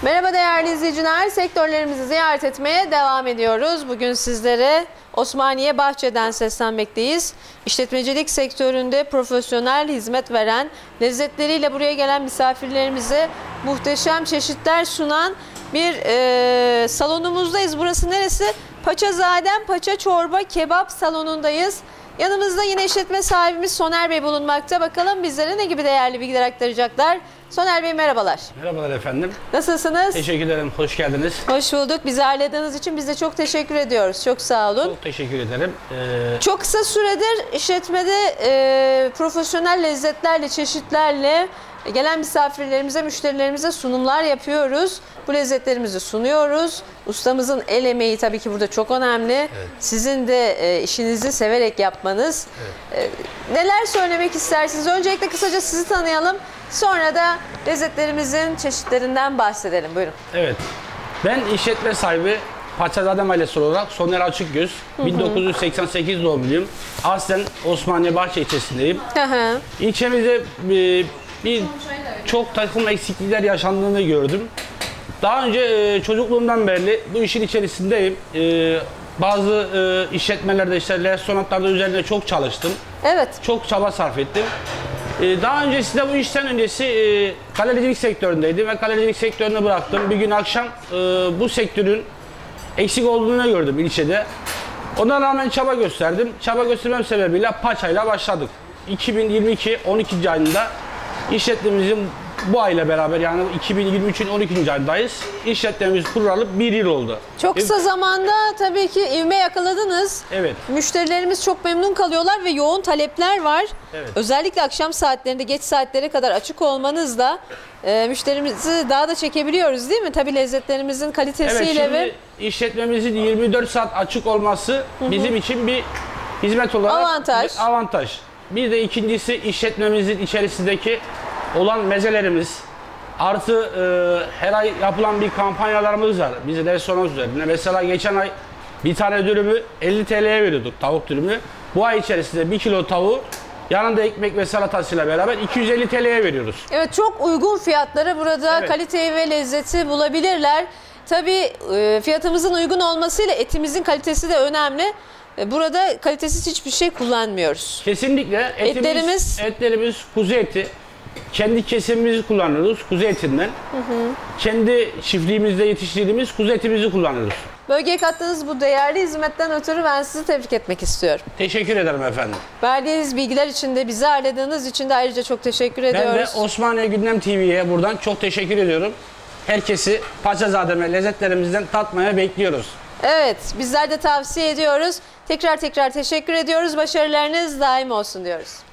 Merhaba değerli izleyiciler, sektörlerimizi ziyaret etmeye devam ediyoruz. Bugün sizlere Osmaniye Bahçe'den seslenmekteyiz. İşletmecilik sektöründe profesyonel hizmet veren, lezzetleriyle buraya gelen misafirlerimize muhteşem çeşitler sunan bir salonumuzdayız. Burası neresi? Paçazaden Paça Çorba Kebap Salonu'ndayız. Yanımızda yine işletme sahibimiz Soner Bey bulunmakta. Bakalım bizlere ne gibi değerli bilgiler aktaracaklar. Soner Bey merhabalar. Merhabalar efendim. Nasılsınız? Teşekkür ederim. Hoş geldiniz. Hoş bulduk. Bizi ağırladığınız için biz de çok teşekkür ediyoruz. Çok sağ olun. Çok teşekkür ederim. Çok kısa süredir işletmede profesyonel lezzetlerle, çeşitlerle gelen misafirlerimize, müşterilerimize sunumlar yapıyoruz. Bu lezzetlerimizi sunuyoruz. Ustamızın el emeği tabii ki burada çok önemli. Evet. Sizin de işinizi severek yapmanız. Evet. Neler söylemek istersiniz? Öncelikle kısaca sizi tanıyalım. Sonra da lezzetlerimizin çeşitlerinden bahsedelim. Buyurun. Evet. Ben işletme sahibi Paçazaden ailesi olarak Soner Açıkgöz. 1988 doğumluyum. Aslen Osmaniye Bahçe ilçesindeyim. İlçemizde bir çok takım eksiklikler yaşandığını gördüm. Daha önce çocukluğumdan beri bu işin içerisindeyim. Bazı işletmelerde, işte restoranlarda üzerinde çok çalıştım. Evet. Çok çaba sarf ettim. Daha öncesinde, bu işten öncesi galericilik sektöründeydim ve galericilik sektörünü bıraktım. Bir gün akşam bu sektörün eksik olduğunu gördüm ilçede. Ona rağmen çaba gösterdim. Çaba göstermem sebebiyle Paça'yla başladık. 2022 12. ayında işletmemizin bu ayla beraber, yani 2023'ün 12. ayındayız. İşletmemiz kurulalı 1 yıl oldu. Çok kısa zamanda tabii ki ivme yakaladınız. Evet. Müşterilerimiz çok memnun kalıyorlar ve yoğun talepler var. Evet. Özellikle akşam saatlerinde, geç saatlere kadar açık olmanızla müşterimizi daha da çekebiliyoruz değil mi? Tabii lezzetlerimizin kalitesiyle. Evet, şimdi işletmemizin 24 saat açık olması bizim için bir hizmet olarak avantaj. Bir de ikincisi, işletmemizin içerisindeki olan mezelerimiz, artı her ay yapılan bir kampanyalarımız var bizim restoran üzerinde. Mesela geçen ay bir tane dürümü 50 TL'ye veriyorduk, tavuk dürümü. Bu ay içerisinde 1 kilo tavuğu yanında ekmek ve salatasıyla beraber 250 TL'ye veriyoruz. Evet, çok uygun fiyatlara burada kaliteyi ve lezzeti bulabilirler. Tabii fiyatımızın uygun olmasıyla etimizin kalitesi de önemli. Burada kalitesiz hiçbir şey kullanmıyoruz. Kesinlikle. Etlerimiz kuzu eti. Kendi kesimimizi kullanıyoruz, kuzu etinden. Kendi çiftliğimizde yetiştirdiğimiz kuzu etimizi kullanıyoruz. Bölgeye kattığınız bu değerli hizmetten ötürü ben sizi tebrik etmek istiyorum. Teşekkür ederim efendim. Verdiğiniz bilgiler için de, bizi ağırladığınız için de ayrıca çok teşekkür ediyoruz. Ben de Osmaniye Gündem TV'ye buradan çok teşekkür ediyorum. Herkesi Paçazaden lezzetlerimizden tatmaya bekliyoruz. Evet, bizler de tavsiye ediyoruz. Tekrar teşekkür ediyoruz. Başarılarınız daim olsun diyoruz.